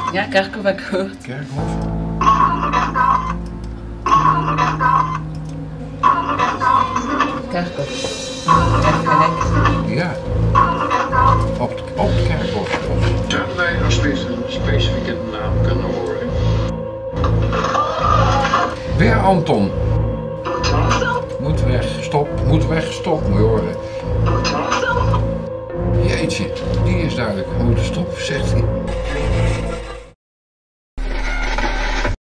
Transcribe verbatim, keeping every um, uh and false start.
Ja, Kerkhof heb ik gehoord. Kerkhof. Kerkhof. Echt gelijk. Ja. Op het, op het Kerkhof. Ja, nee, als we een specifieke naam kunnen horen. Weer Anton. Moet weg, stop, moet weg, stop, moet je horen. Jeetje, die is duidelijk. Moet stoppen, zegt hij.